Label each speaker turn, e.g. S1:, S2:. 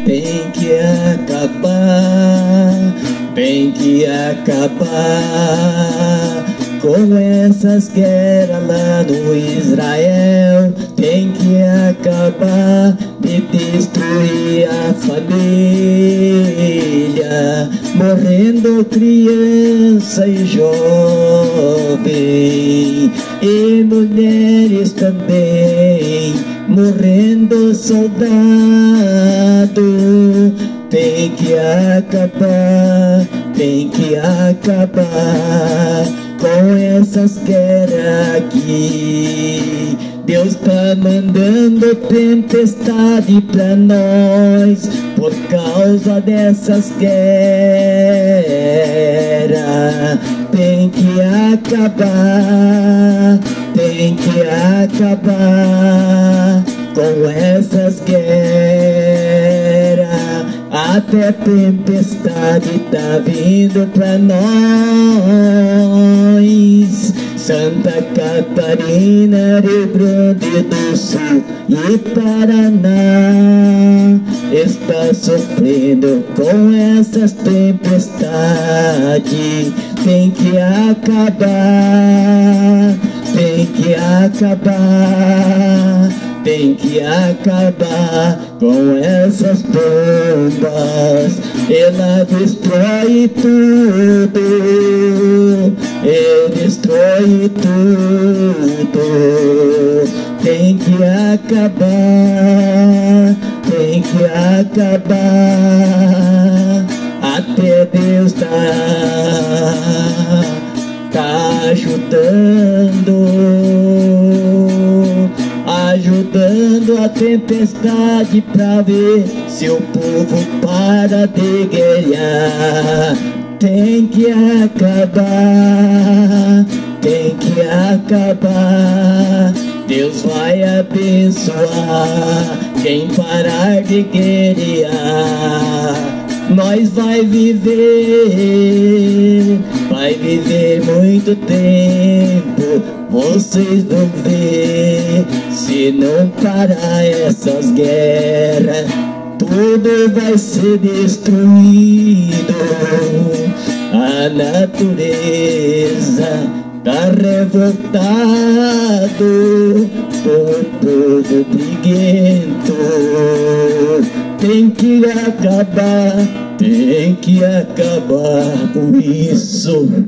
S1: tem que acabar, tem que acabar com essas guerras lá no Israel. Tem que acabar de destruir a família, morrendo criança e jovem, e mulheres também, morrendo soldado. Tem que acabar, tem que acabar com essas guerras aqui. Deus tá mandando tempestade pra nós por causa dessas guerras. Tem que acabar, tem que acabar com essas guerras. Até tempestade tá vindo pra nós. Santa Catarina, Rio Grande do Sul e Paraná está sofrendo com essas tempestades. Tem que acabar, tem que acabar, tem que acabar com essas bombas. Ela destrói tudo, destrói tudo. Tem que acabar, tem que acabar. Até Deus tá ajudando a tempestade pra ver se o povo para de guerrear. Tem que acabar, tem que acabar. Deus vai abençoar quem parar de guerrear. Nós vai viver muito tempo. Vocês vão ver, se não parar essas guerras, tudo vai ser destruído. A natureza tá revoltado com o povo briguento. Tem que acabar com isso.